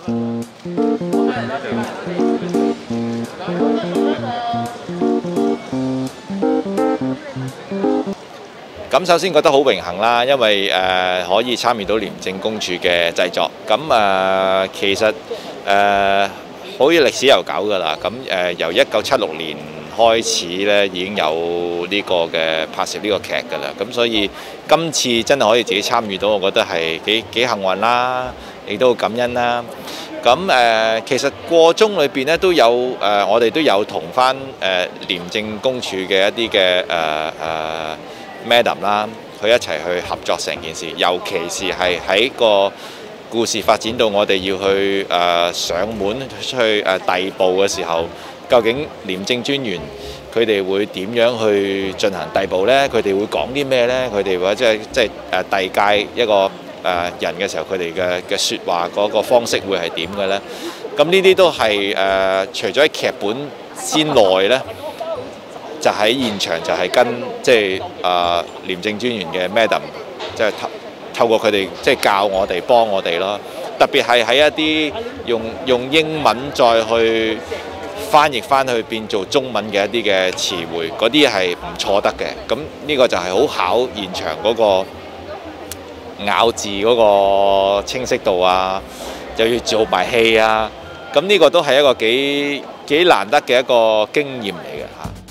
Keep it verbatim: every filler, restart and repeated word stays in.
咁首先覺得好榮幸啦，因為誒、呃、可以參與到廉政公署嘅製作。咁誒、呃、其實誒好似歷史悠久㗎啦。咁誒、呃、由一九七六年開始咧，已經有呢個嘅拍攝呢個劇㗎啦。咁所以今次真係可以自己參與到，我覺得係幾幾幸運啦，亦都感恩啦。咁誒、呃、其實過中裏邊咧都有誒、呃，我哋都有同翻誒廉政公署嘅一啲嘅誒誒。呃 Madam 啦，佢一齊去合作成件事，尤其是係喺個故事發展到我哋要去誒、呃、上門出去誒逮捕嘅時候，究竟廉政專員佢哋會點樣去進行逮捕呢？佢哋會講啲咩呢？佢哋或者即係誒遞解一個誒、呃、人嘅時候，佢哋嘅嘅説話嗰個方式會係點嘅呢？咁呢啲都係誒、呃、除咗喺劇本之內呢。就喺現場就係跟即係誒廉政專員嘅 Madam， 即係透透過佢哋即係教我哋幫我哋咯。特別係喺一啲用用英文再去翻譯翻去變做中文嘅一啲嘅詞彙，嗰啲係唔錯得嘅。咁呢個就係好考現場嗰個咬字嗰個清晰度啊，又要做埋戲啊。咁呢個都係一個幾幾難得嘅一個經驗嚟嘅嚇。